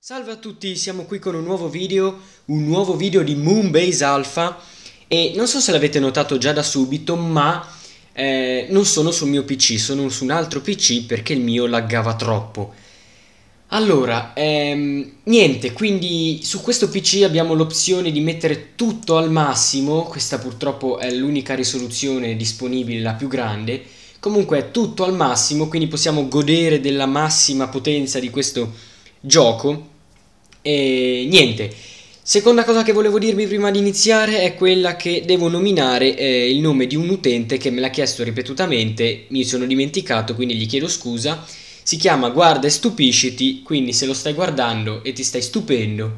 Salve a tutti, siamo qui con un nuovo video di Moonbase Alpha e non so se l'avete notato già da subito, ma non sono sul mio PC, sono su un altro PC perché il mio laggava troppo. Allora, niente, quindi su questo PC abbiamo l'opzione di mettere tutto al massimo, questa purtroppo è l'unica risoluzione disponibile, la più grande, comunque è tutto al massimo, quindi possiamo godere della massima potenza di questo gioco. E niente, seconda cosa che volevo dirvi prima di iniziare è quella che devo nominare il nome di un utente che me l'ha chiesto ripetutamente, mi sono dimenticato, quindi gli chiedo scusa. Si chiama Guarda e stupisciti, quindi se lo stai guardando e ti stai stupendo,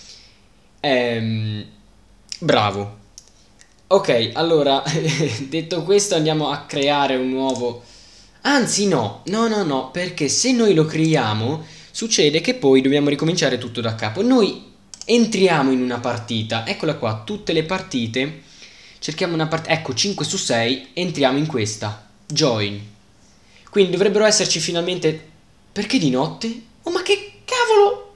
ehm, bravo. Ok, allora, detto questo andiamo a creare un nuovo. Anzi no, perché se noi lo creiamo succede che poi dobbiamo ricominciare tutto da capo. Noi entriamo in una partita, eccola qua, tutte le partite, cerchiamo una partita, ecco 5 su 6, entriamo in questa, join. Quindi dovrebbero esserci finalmente. Perché di notte? Oh, ma che cavolo?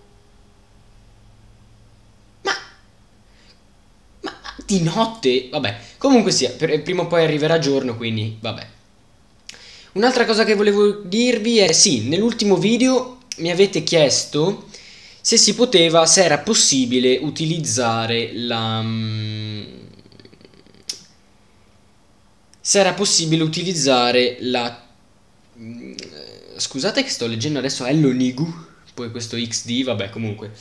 Ma, ma di notte? Vabbè, comunque sia, prima o poi arriverà giorno, quindi vabbè. Un'altra cosa che volevo dirvi è, sì, nell'ultimo video mi avete chiesto se si poteva, se era possibile utilizzare se era possibile utilizzare la. Scusate che sto leggendo adesso Ellonigu, poi questo XD, vabbè, comunque.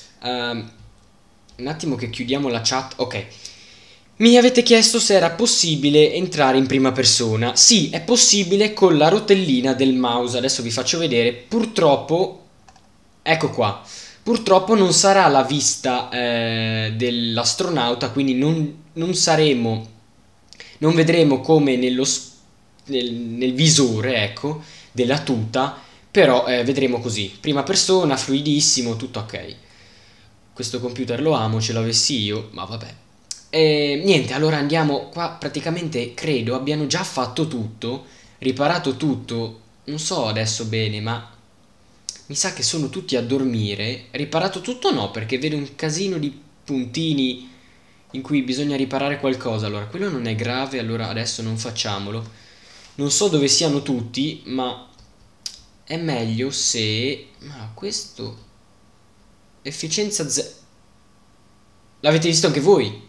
Un attimo che chiudiamo la chat. Ok. Mi avete chiesto se era possibile entrare in prima persona. Sì, è possibile con la rotellina del mouse. Adesso vi faccio vedere. Purtroppo, ecco qua. Purtroppo non sarà la vista dell'astronauta, quindi non saremo, non vedremo come nel visore, ecco, della tuta, però vedremo così. Prima persona, fluidissimo, tutto ok. Questo computer lo amo, ce l'avessi io, ma vabbè. E niente, allora andiamo qua, praticamente credo abbiano già fatto tutto, riparato tutto, non so adesso bene, ma mi sa che sono tutti a dormire. Riparato tutto no, perché vedo un casino di puntini in cui bisogna riparare qualcosa. Allora, quello non è grave, allora adesso non facciamolo. Non so dove siano tutti, ma è meglio se. Ma questo. Efficienza z. L'avete visto anche voi?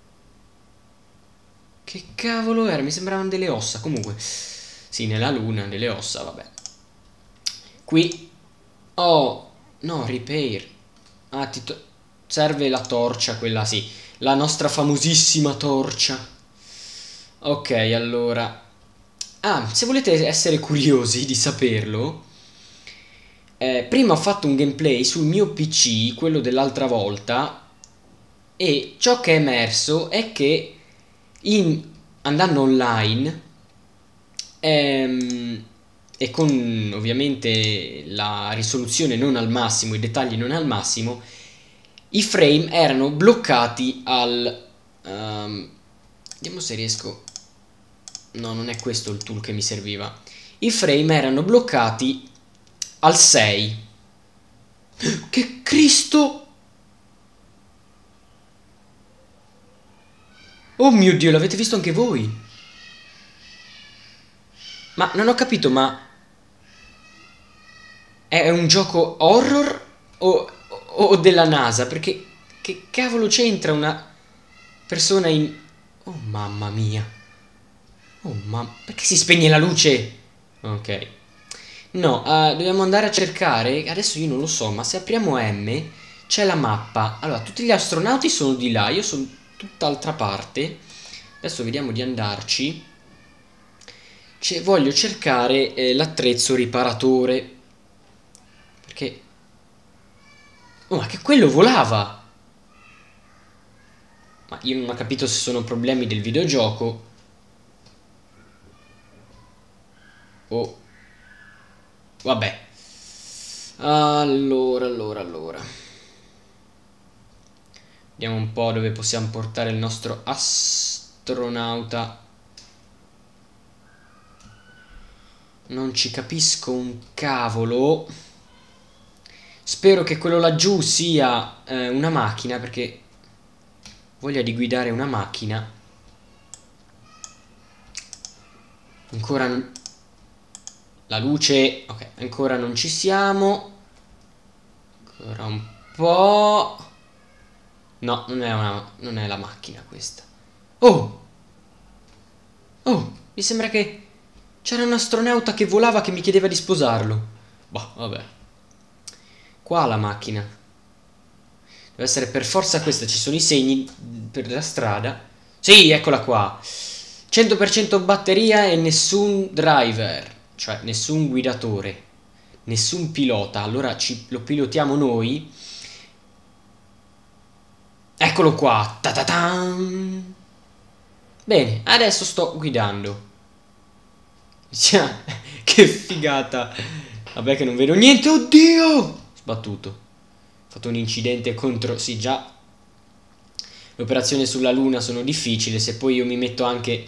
Che cavolo era? Mi sembravano delle ossa. Comunque, sì, nella luna, delle ossa, vabbè. Qui. Oh, no, repair. Ah, serve la torcia, quella sì. La nostra famosissima torcia. Ok, allora. Ah, se volete essere curiosi di saperlo, prima ho fatto un gameplay sul mio PC, quello dell'altra volta, e ciò che è emerso è che andando online e con ovviamente la risoluzione non al massimo, i dettagli non al massimo, i frame erano bloccati al. Vediamo se riesco. No, non è questo il tool che mi serviva. I frame erano bloccati al 6. Che Cristo! Oh mio Dio, l'avete visto anche voi? Ma non ho capito, ma è un gioco horror o della NASA? Perché che cavolo c'entra una persona in. Oh mamma mia. Oh mamma. Perché si spegne la luce? Ok. No, dobbiamo andare a cercare. Adesso io non lo so, ma se apriamo M c'è la mappa. Allora, tutti gli astronauti sono di là, io sono tutt'altra parte. Adesso vediamo di andarci. Voglio cercare l'attrezzo riparatore. Perché. Oh, ma che quello volava! Ma io non ho capito se sono problemi del videogioco o. Vabbè. Allora. Vediamo un po' dove possiamo portare il nostro astronauta. Non ci capisco un cavolo. Spero che quello laggiù sia una macchina, perché voglia di guidare una macchina. Ancora non... La luce... Ok, ancora non ci siamo. Ancora un po'... No, non è la macchina questa. Oh! Oh, mi sembra che c'era un astronauta che volava che mi chiedeva di sposarlo. Boh, vabbè. Qua la macchina. Deve essere per forza questa, ci sono i segni per la strada. Sì, eccola qua. 100% batteria e nessun driver, cioè nessun guidatore, nessun pilota. Allora lo pilotiamo noi. Eccolo qua. Ta-ta-tan. Bene, adesso sto guidando. Che figata. Vabbè che non vedo niente, oddio! Sbattuto. Ho fatto un incidente contro... Sì, già. Le operazioni sulla Luna sono difficili, se poi io mi metto anche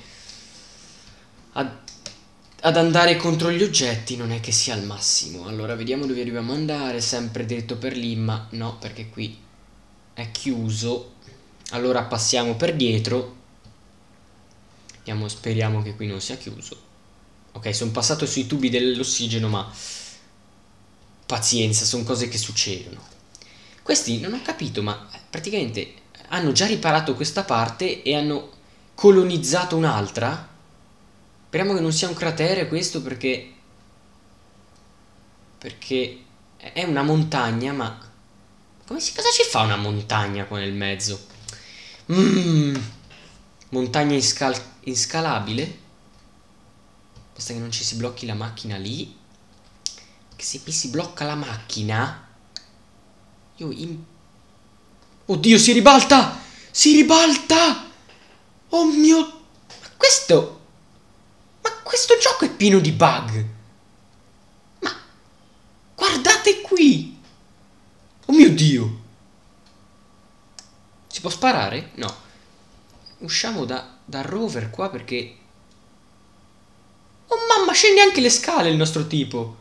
ad andare contro gli oggetti non è che sia al massimo. Allora vediamo dove dobbiamo andare, sempre dritto per lì, ma no, perché qui è chiuso. Allora passiamo per dietro. Speriamo che qui non sia chiuso. Ok, sono passato sui tubi dell'ossigeno, ma pazienza, sono cose che succedono. Questi non ho capito, ma praticamente hanno già riparato questa parte e hanno colonizzato un'altra. Speriamo che non sia un cratere questo, perché è una montagna, ma cosa ci fa una montagna qua nel mezzo? Montagna inscalabile. Basta che non ci si blocchi la macchina lì. Che se mi si blocca la macchina oddio, si ribalta! Si ribalta! Oh mio... Ma questo gioco è pieno di bug! Ma... Guardate qui! Oh mio Dio! Si può sparare? No. Usciamo dal rover qua perché... Oh mamma, scende anche le scale il nostro tipo!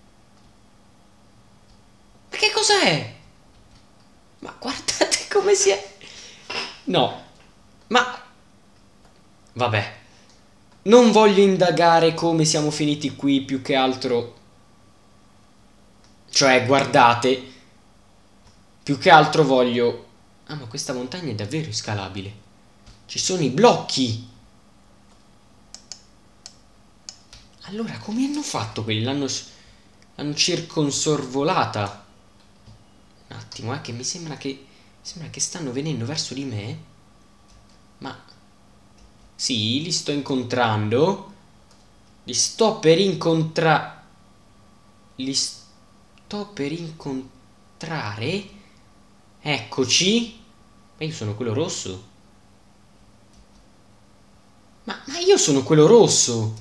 Ma che cos'è? Ma guardate come si è... No. Ma... Vabbè. Non voglio indagare come siamo finiti qui, più che altro... Cioè, guardate. Più che altro voglio... Ah, ma questa montagna è davvero inscalabile. Ci sono i blocchi. Allora, come hanno fatto quelli? L'hanno circonsorvolata. Un attimo, che mi sembra che... Sembra che stanno venendo verso di me. Ma... Sì, li sto incontrando. Li sto per incontrare. Eccoci. Ma io sono quello rosso. Ma io sono quello rosso.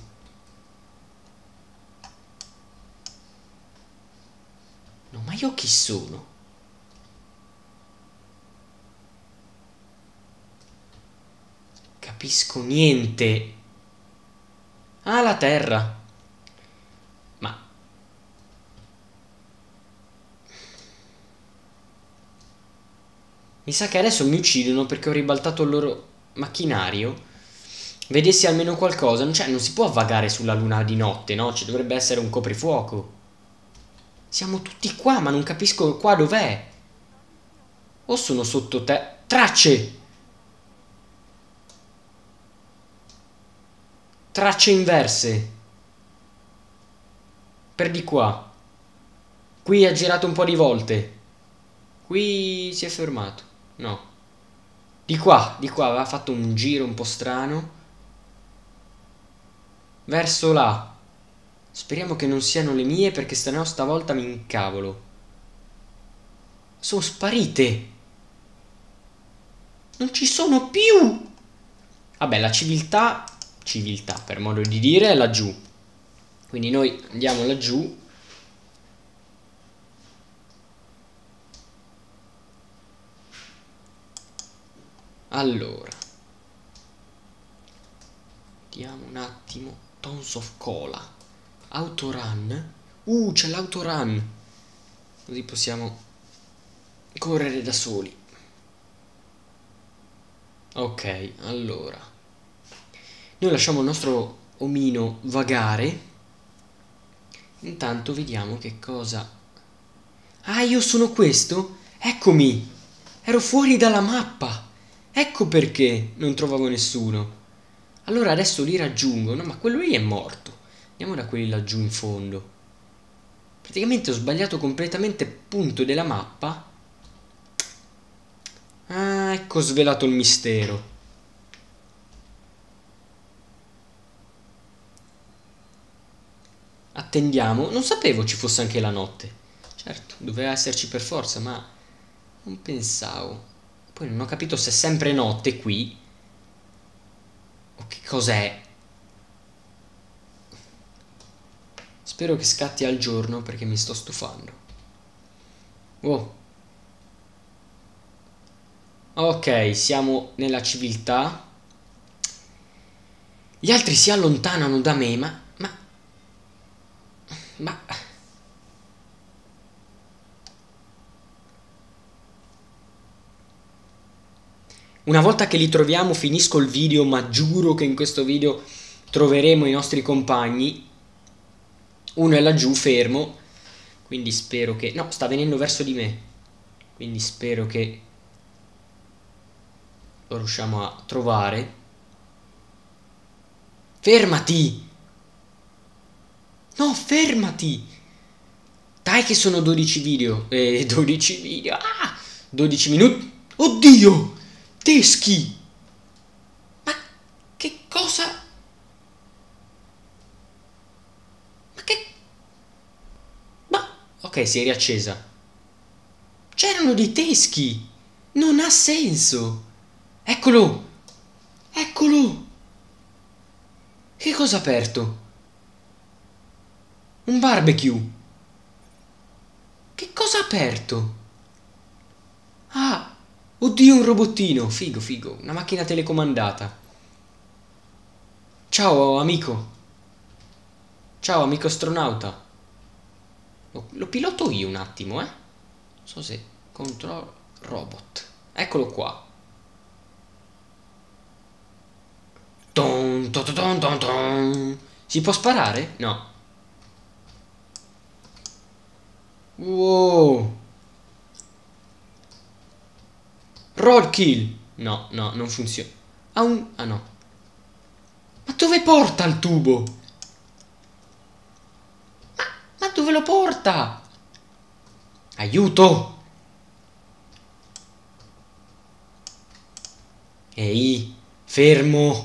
No, ma io chi sono? Capisco niente. Ah, la terra. Ma... Mi sa che adesso mi uccidono perché ho ribaltato il loro macchinario. Vedessi almeno qualcosa. Cioè, non si può vagare sulla luna di notte, no? Ci dovrebbe essere un coprifuoco. Siamo tutti qua, ma non capisco qua dov'è. O sono sotto te... Tracce! Tracce inverse. Per di qua. Qui ha girato un po' di volte. Qui si è fermato. No. Di qua, aveva fatto un giro un po' strano. Verso là. Speriamo che non siano le mie, perché sennò stavolta mi incavolo. Sono sparite. Non ci sono più. Vabbè, la civiltà per modo di dire, è laggiù. Quindi noi andiamo laggiù. Allora, vediamo un attimo. Tons of Cola. Autorun. C'è l'autorun. così possiamo correre da soli. Ok, allora noi lasciamo il nostro omino vagare. Intanto vediamo che cosa... Ah, io sono questo? Eccomi! Ero fuori dalla mappa! Ecco perché non trovavo nessuno. Allora adesso li raggiungo. No, ma quello lì è morto. Andiamo da quelli laggiù in fondo. Praticamente ho sbagliato completamente il punto della mappa. Ah, ecco svelato il mistero. Attendiamo. Non sapevo ci fosse anche la notte. Certo, doveva esserci per forza, ma non pensavo. Poi non ho capito se è sempre notte qui o che cos'è. Spero che scatti al giorno perché mi sto stufando. Oh. Ok, siamo nella civiltà. Gli altri si allontanano da me, ma... Una volta che li troviamo finisco il video, ma giuro che in questo video troveremo i nostri compagni. Uno è laggiù fermo, quindi spero che... No, sta venendo verso di me. Quindi spero che lo riusciamo a trovare. Fermati! No, fermati! Dai che sono 12 video. 12 video. Ah! 12 minuti. Oddio! Teschi! Ma che cosa? Ma che... Ma... Ok, si è riaccesa. C'erano dei teschi! Non ha senso! Eccolo! Eccolo! Che cosa ha aperto? Un barbecue! Che cosa ha aperto? Ah! Oddio, un robottino! Figo, figo! Una macchina telecomandata! Ciao, amico! Ciao, amico astronauta! Lo piloto io un attimo, Non so se... Control robot. Eccolo qua. Ton, ton, ton, ton, ton. Si può sparare? No. Wow. Roadkill. No, no, non funziona. Ha un... Ah no. Ma dove porta il tubo? Ma dove lo porta? Aiuto! Ehi, fermo!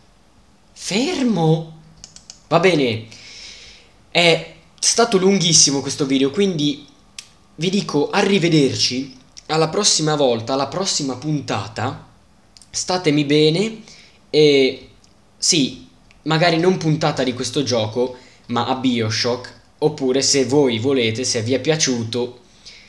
Fermo? Va bene. È stato lunghissimo questo video, quindi vi dico arrivederci. Alla prossima volta, alla prossima puntata. Statemi bene e sì, magari non puntata di questo gioco, ma a BioShock, oppure se voi volete, se vi è piaciuto,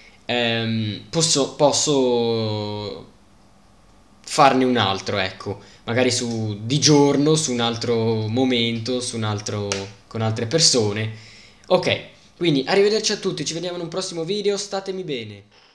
posso farne un altro, ecco, magari di giorno, su un altro momento, con altre persone. Ok, quindi arrivederci a tutti, ci vediamo in un prossimo video, statemi bene.